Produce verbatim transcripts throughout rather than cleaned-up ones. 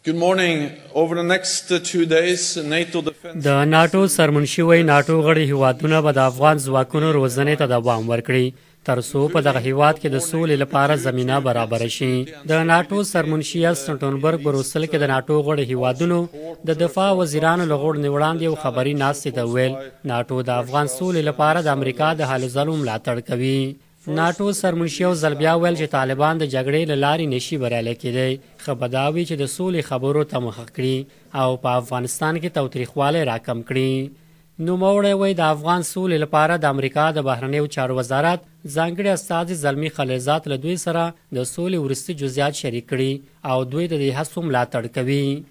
Good morning. Over the next two days, NATO defense... د ناټو سرمنشي وايي ناټو غړي هیوادونه به د افغان ځواکونو روزنې ته دوام ورکړي تر څو په دغه هیواد کې د سولې لپاره زمینه برابر شي. د ناټو سرمنشي سټولټنبرګ بروسل کې د ناټو غړي هیوادونو د دفاع وزیرانو له غوړ وړاندې یو خبري ناستې ته ویل ناټو د افغان سولې لپاره د امریکا د هلو ځلو ملاتړ کوي. ناټو سرمنشي یو ځل بیا ویل چې طالبان د جګړې له لارې نشي بریالی کېدی، ښه به دا وي چې د سولې خبرو ته مخه کړي او په افغانستان کې تاوتریخوالی راکم کړي. نوموړی وایي د افغان سولې لپاره د امریکا د بهرنیو چارو وزارت ځانګړي استازي زلمي خلیلزاد له دوی سره د سولې وروستي جزئیات شریک کړي او دوی د دې هڅو ملاتړ کوي.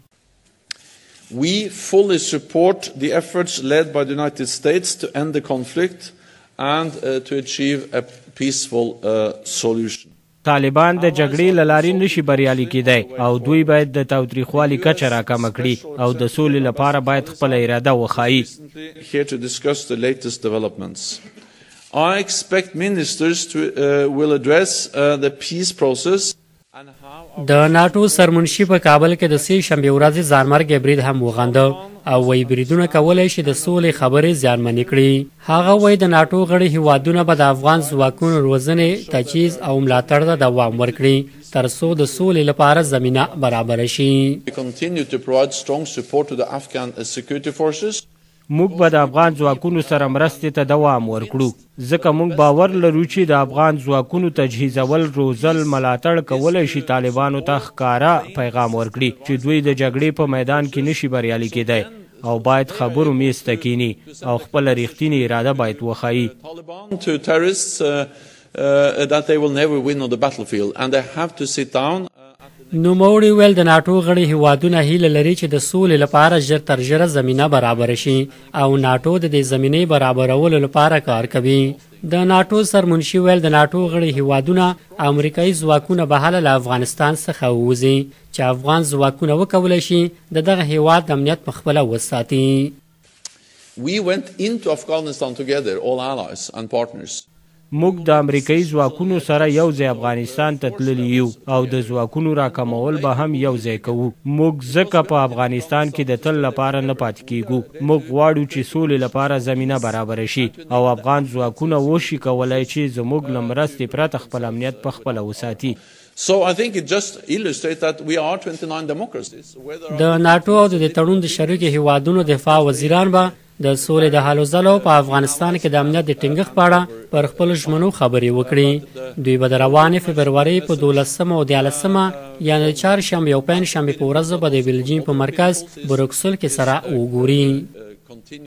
We fully support the efforts led by the United States to end the conflict and uh, to achieve a peaceful uh, solution. طالبان د جګړې له لارې نشي بریالي کېدی او دوی باید د تاوتریخوالي کچه راکمه کړي او د سولې لپاره باید خپله اراده وښایي. Here to discuss the latest developments. I expect ministers to uh, will address uh, the peace process. د ناټو سرمنشي په کابل کې د سې شنبې ورځې ځانمرګي برید هم وغنده او وایي بریدونه کولی شي د سولې خبرې زیانمنې کړي. هغه وایي د ناټو غړي هیوادونه به د افغان ځواکونو روزنې، تجهیز او ملاتړ ته دوام ورکړي تر څو د سولې لپاره زمینه برابره شي. We continue to provide strong support to the Afghan security forces. موږ به د افغان ځواکونو سره مرستې ته دوام ورکړو ځکه موږ باور لرو چې د افغان ځواکونو تجهیزول، روزل، ملاتړ کولی شي طالبانو ته ښکاره پیغام ورکړي چې دوی د جګړې په میدان کې نشي بریالي کېدی او باید خبرو میز ته کینی او خپله ریښتینې اراده باید وښایي. Taliban to terrorists uh, uh, that they will never win on the battlefield and they have to sit down. نوموړي ویل د ناټو غړي هیوادونه هیله لري چې د سولې لپاره ژر تر ژره زمینه برابره شي او ناټو د دې زمینې برابرولو لپاره کار کوي. د ناټو سرمنشي ویل د ناټو غړي هیوادونه امریکایي ځواکونه به هله له افغانستان څخه ووځي چې افغان ځواکونه وکولی شي د دغه هیواد امنیت په خپله وساتي. We went into Afghanistan together, all allies and partners. موږ د امریکایي ځواکونو سره یو ځای افغانستان ته تللي یو او د ځواکونو راکمول به هم یو ځای کوو. موږ ځکه په افغانستان کې د تل لپاره نه پاتې کیږو. موږ غواړو چې سولې لپاره زمینه برابره شي او افغان ځواکونه وشي کولی چې زموږ له مرستې پرته خپل امنیت په خپله وساتي. So I think it just illustrates that we are twenty-nine democracies. د ناټو او د تړون د شریکو هیوادونو دفاع وزیران به د سولې د هلو ځلو په افغانستان کې د امنیت د ټینګښت په اړه پر خپلو ژمنو خبرې وکړي. دوی به د روانې فبرورۍ په دولسمه او دیارلسمه یعنې د چهارشنبې او پنجشنبې په ورځو به د بلجیم په مرکز بروکسل کې سره وګوري.